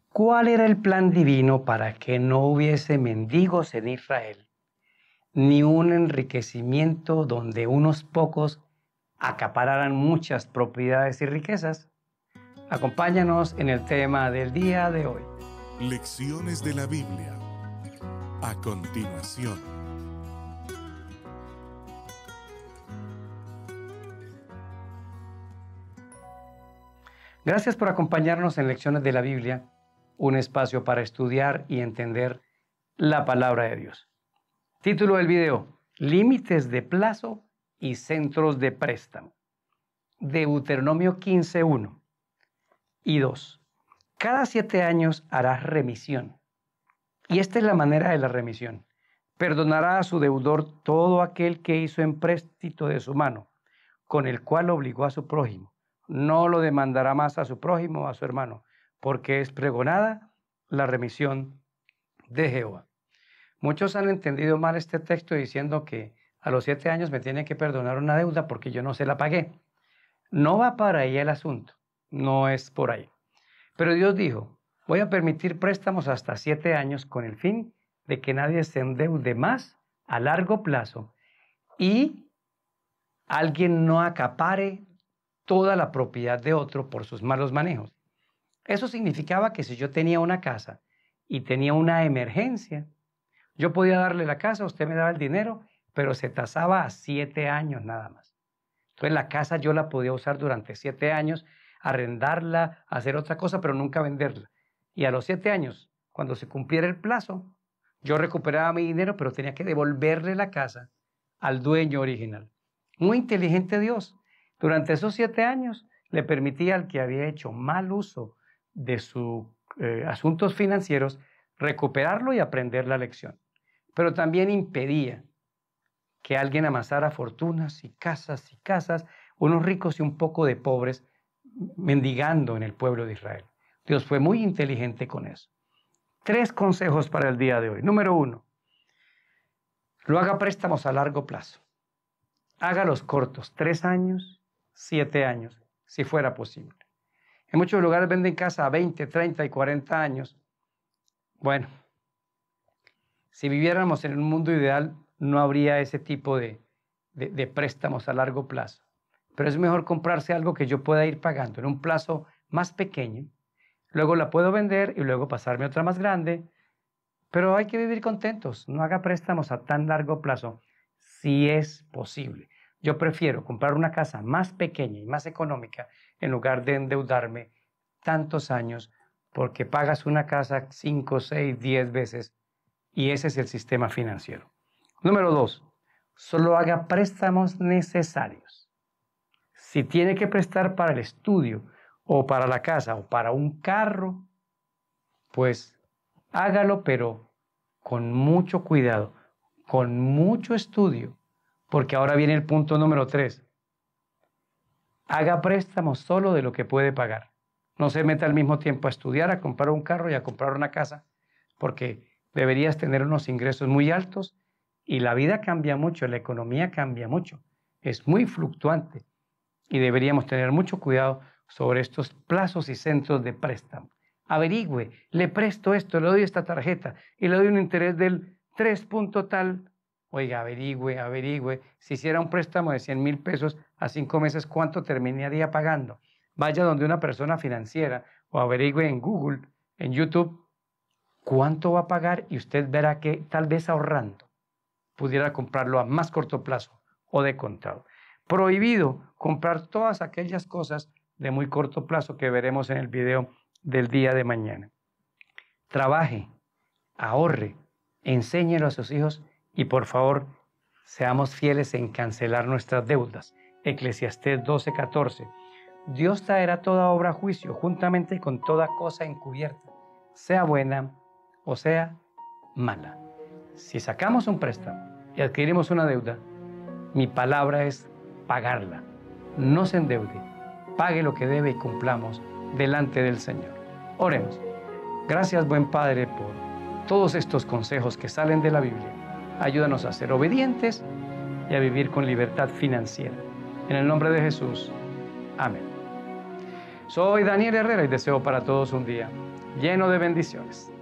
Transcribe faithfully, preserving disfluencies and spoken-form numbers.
¿Cuál era el plan divino para que no hubiese mendigos en Israel, ni un enriquecimiento donde unos pocos acapararan muchas propiedades y riquezas? Acompáñanos en el tema del día de hoy. Lecciones de la Biblia. A continuación. Gracias por acompañarnos en Lecciones de la Biblia, un espacio para estudiar y entender la palabra de Dios. Título del video: Límites de plazo y centros de préstamo. Deuteronomio quince, uno y dos. Cada siete años harás remisión. Y esta es la manera de la remisión. Perdonará a su deudor todo aquel que hizo empréstito de su mano, con el cual obligó a su prójimo. No lo demandará más a su prójimo o a su hermano, porque es pregonada la remisión de Jehová. Muchos han entendido mal este texto diciendo que a los siete años me tienen que perdonar una deuda porque yo no se la pagué. No va para ahí el asunto, no es por ahí. Pero Dios dijo: voy a permitir préstamos hasta siete años con el fin de que nadie se endeude más a largo plazo y alguien no acapare toda la propiedad de otro por sus malos manejos. Eso significaba que si yo tenía una casa y tenía una emergencia, yo podía darle la casa, usted me daba el dinero, pero se tasaba a siete años nada más. Entonces la casa yo la podía usar durante siete años, arrendarla, hacer otra cosa, pero nunca venderla. Y a los siete años, cuando se cumpliera el plazo, yo recuperaba mi dinero, pero tenía que devolverle la casa al dueño original. Muy inteligente Dios. Durante esos siete años le permitía al que había hecho mal uso de sus eh, asuntos financieros recuperarlo y aprender la lección. Pero también impedía que alguien amasara fortunas y casas y casas, unos ricos y un poco de pobres, mendigando en el pueblo de Israel. Dios fue muy inteligente con eso. Tres consejos para el día de hoy. Número uno, lo haga préstamos a largo plazo. Hágalos cortos, tres años, siete años, si fuera posible. En muchos lugares venden casa a veinte, treinta y cuarenta años. Bueno, si viviéramos en un mundo ideal, no habría ese tipo de, de, de préstamos a largo plazo. Pero es mejor comprarse algo que yo pueda ir pagando en un plazo más pequeño. Luego la puedo vender y luego pasarme otra más grande. Pero hay que vivir contentos. No haga préstamos a tan largo plazo si es posible. Yo prefiero comprar una casa más pequeña y más económica en lugar de endeudarme tantos años porque pagas una casa cinco, seis, diez veces y ese es el sistema financiero. Número dos, solo haga préstamos necesarios. Si tiene que prestar para el estudio o para la casa o para un carro, pues hágalo, pero con mucho cuidado, con mucho estudio. Porque ahora viene el punto número tres. Haga préstamos solo de lo que puede pagar. No se meta al mismo tiempo a estudiar, a comprar un carro y a comprar una casa, porque deberías tener unos ingresos muy altos y la vida cambia mucho, la economía cambia mucho. Es muy fluctuante y deberíamos tener mucho cuidado sobre estos plazos y centros de préstamo. Averigüe, le presto esto, le doy esta tarjeta y le doy un interés del tres punto tal. Oiga, averigüe, averigüe. Si hiciera un préstamo de cien mil pesos a cinco meses, ¿cuánto terminaría pagando? Vaya donde una persona financiera o averigüe en Google, en YouTube, cuánto va a pagar y usted verá que tal vez ahorrando pudiera comprarlo a más corto plazo o de contado. Prohibido comprar todas aquellas cosas de muy corto plazo que veremos en el video del día de mañana. Trabaje, ahorre, enséñelo a sus hijos y por favor, seamos fieles en cancelar nuestras deudas. Eclesiastés doce, catorce. Dios traerá toda obra a juicio, juntamente con toda cosa encubierta, sea buena o sea mala. Si sacamos un préstamo y adquirimos una deuda, mi palabra es pagarla. No se endeude, pague lo que debe y cumplamos delante del Señor. Oremos. Gracias, buen Padre, por todos estos consejos que salen de la Biblia. Ayúdanos a ser obedientes y a vivir con libertad financiera. En el nombre de Jesús. Amén. Soy Daniel Herrera y deseo para todos un día lleno de bendiciones.